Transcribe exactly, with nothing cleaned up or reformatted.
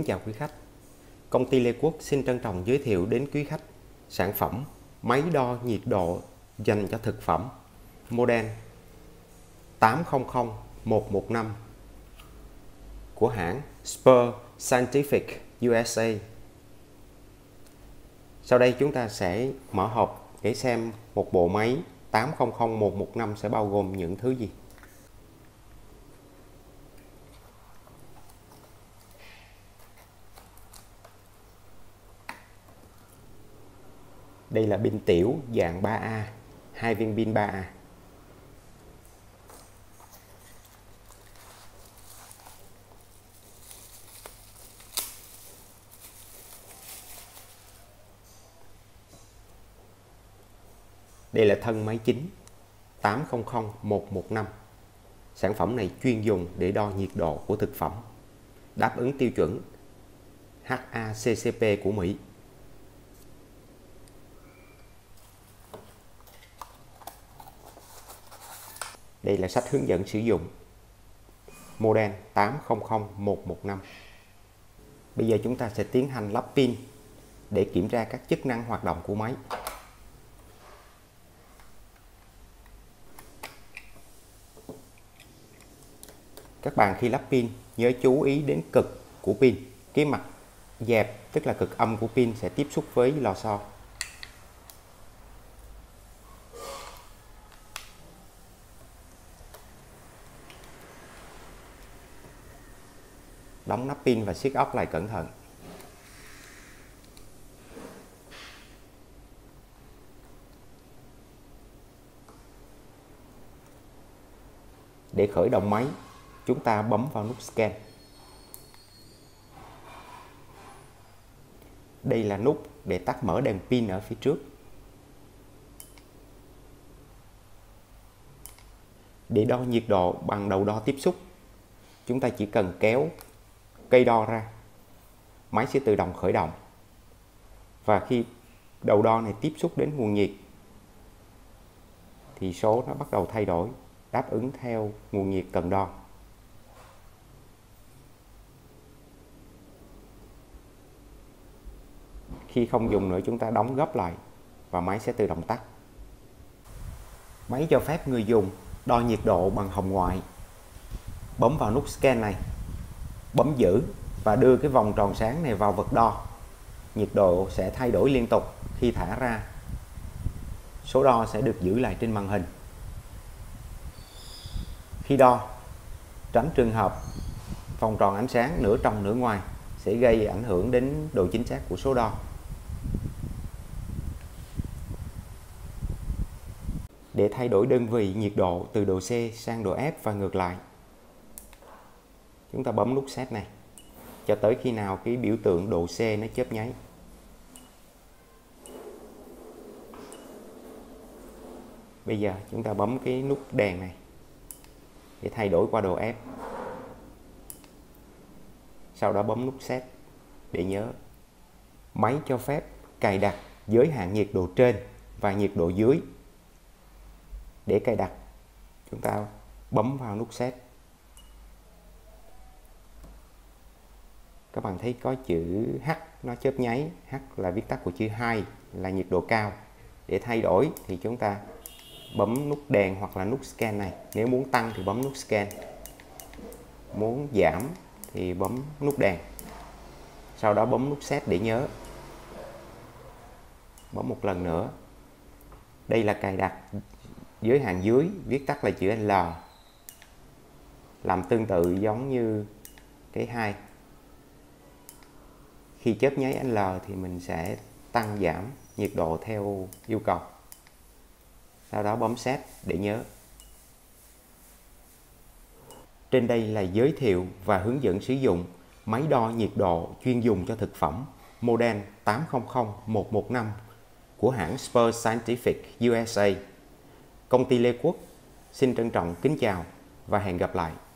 chào quý khách. Công ty Lê Quốc xin trân trọng giới thiệu đến quý khách sản phẩm máy đo nhiệt độ dành cho thực phẩm model tám không không một một năm của hãng Spur Scientific u ét a. Sau đây chúng ta sẽ mở hộp để xem một bộ máy tám không không một một năm sẽ bao gồm những thứ gì. Đây là pin tiểu dạng ba A, hai viên pin ba A. Đây là thân máy chính tám không không một một năm. Sản phẩm này chuyên dùng để đo nhiệt độ của thực phẩm, đáp ứng tiêu chuẩn hát a xê xê pê của Mỹ. Đây là sách hướng dẫn sử dụng model tám không không một một năm. Bây giờ chúng ta sẽ tiến hành lắp pin để kiểm tra các chức năng hoạt động của máy. Các bạn khi lắp pin nhớ chú ý đến cực của pin. Cái mặt dẹp tức là cực âm của pin sẽ tiếp xúc với lò xo. Đóng nắp pin và siết ốc lại cẩn thận. Để khởi động máy, chúng ta bấm vào nút Scan. Đây là nút để tắt mở đèn pin ở phía trước. Để đo nhiệt độ bằng đầu đo tiếp xúc, chúng ta chỉ cần kéo cây đo ra, máy sẽ tự động khởi động. Và khi đầu đo này tiếp xúc đến nguồn nhiệt thì số nó bắt đầu thay đổi, đáp ứng theo nguồn nhiệt cần đo. Khi không dùng nữa chúng ta đóng gấp lại và máy sẽ tự động tắt. Máy cho phép người dùng đo nhiệt độ bằng hồng ngoại. Bấm vào nút Scan này, bấm giữ và đưa cái vòng tròn sáng này vào vật đo. Nhiệt độ sẽ thay đổi liên tục. Khi thả ra, số đo sẽ được giữ lại trên màn hình. Khi đo, tránh trường hợp vòng tròn ánh sáng nửa trong nửa ngoài sẽ gây ảnh hưởng đến độ chính xác của số đo. Để thay đổi đơn vị nhiệt độ từ độ C sang độ F và ngược lại, chúng ta bấm nút Set này cho tới khi nào cái biểu tượng độ C nó chớp nháy. Bây giờ chúng ta bấm cái nút đèn này để thay đổi qua độ F. Sau đó bấm nút Set để nhớ. Máy cho phép cài đặt giới hạn nhiệt độ trên và nhiệt độ dưới. Để cài đặt, chúng ta bấm vào nút Set. Các bạn thấy có chữ H nó chớp nháy. H là viết tắt của chữ hai, là nhiệt độ cao. Để thay đổi thì chúng ta bấm nút đèn hoặc là nút Scan này. Nếu muốn tăng thì bấm nút Scan, muốn giảm thì bấm nút đèn. Sau đó bấm nút Set để nhớ. Bấm một lần nữa. Đây là cài đặt giới hạn dưới, viết tắt là chữ L, làm tương tự giống như cái hai. Khi chớp nháy L thì mình sẽ tăng giảm nhiệt độ theo yêu cầu. Sau đó bấm Set để nhớ. Trên đây là giới thiệu và hướng dẫn sử dụng máy đo nhiệt độ chuyên dùng cho thực phẩm model tám không không một một năm của hãng Spur Scientific u ét a. Công ty Lê Quốc xin trân trọng kính chào và hẹn gặp lại.